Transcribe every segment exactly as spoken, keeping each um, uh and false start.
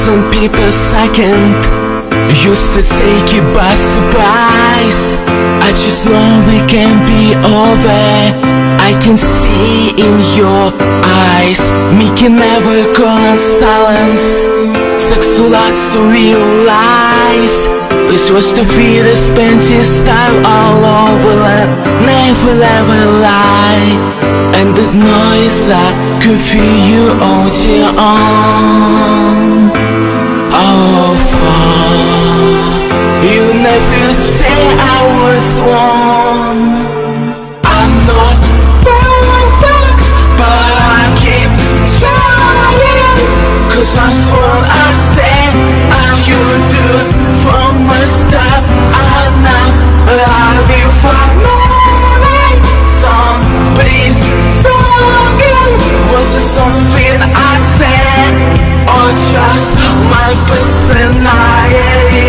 thousand people second used to take you by surprise. I just know it can be over. I can see in your eyes. Me can never call in silence. Сексу to realize it's just to feel the spent style all over it. Never ever lie. And the noise I can feel you on your own. Oh, far. You never say I was wrong. I'm not perfect, but I keep trying. Cause that's what I said I would do from the start. I'm not alive for knowing somebody's talking. Was it something I said, or just my personality?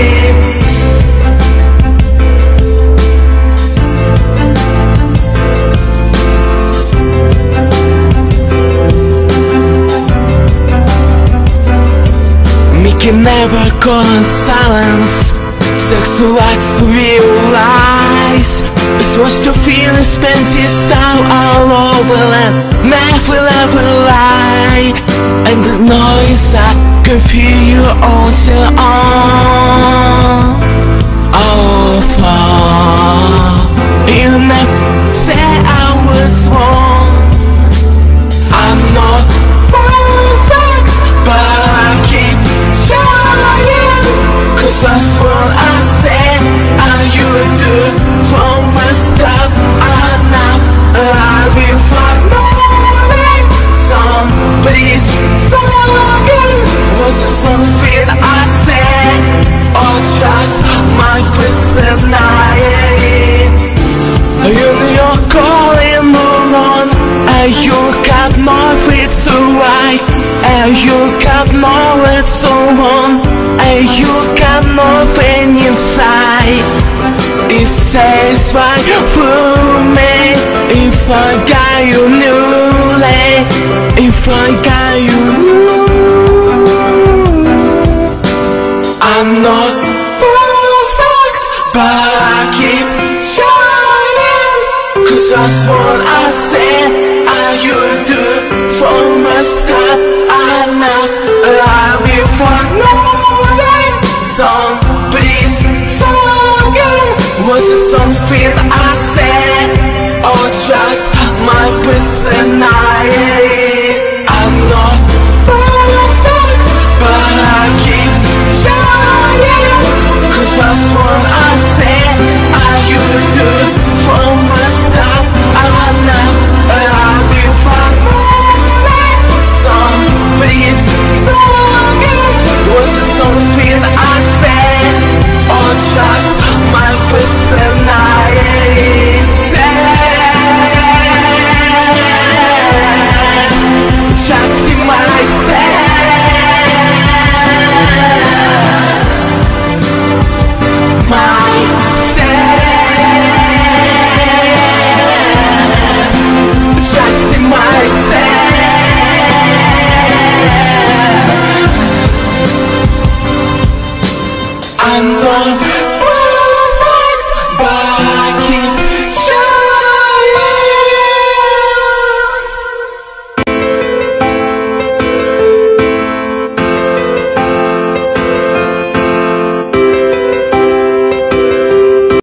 Can never call in silence. Sexu like to realize it's what you feel and spend your style all over and never ever lie. And the noise I can feel you on till on. Oh, far. You never say I was wrong. I'm not perfect, but I keep trying. Cause that's what I said I would do from the start. I'm not alive for knowing somebody's talking. Was it something I said, or just my personality? You know you're calling alone, and you got nothing to write, and you got nowhere to run, and you got nothing inside. It satisfied for me if I got you newly, if I got you new. I'm not perfect, but I keep trying. Cause that's what I said I would do from the start. I'm not alive for knowing somebody's talking. Was it something I said, or just my personality? I'm not perfect, but I keep trying. Cause that's what I said I would do from the start. I'm not alive for knowing somebody's talking. Was it something I said, or just my personality? Said just in myself, myself, just in myself. I'm not